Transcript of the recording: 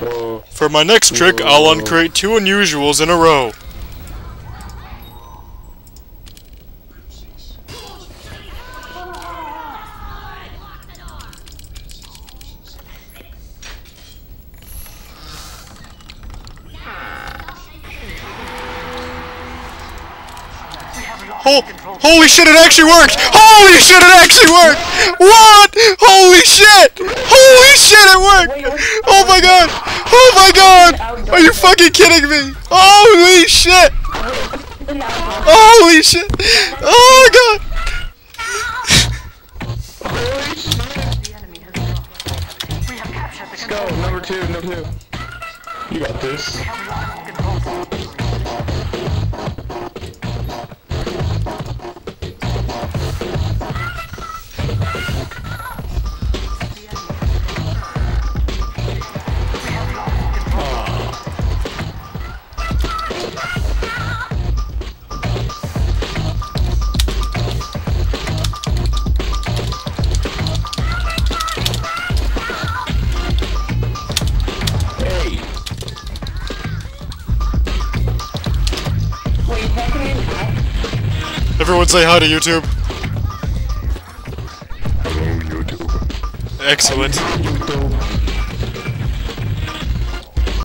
Whoa. For my next trick, I'll uncrate 2 unusuals in a row. Oh, holy shit, it actually worked! Holy shit, it actually worked! What? Holy shit! Holy shit, it worked! Oh my god! Oh my god! Are you fucking kidding me? Holy shit! Holy shit! Oh my god! Let's go, number two. You got this. Everyone say hi to YouTube. Hello, YouTube. Excellent.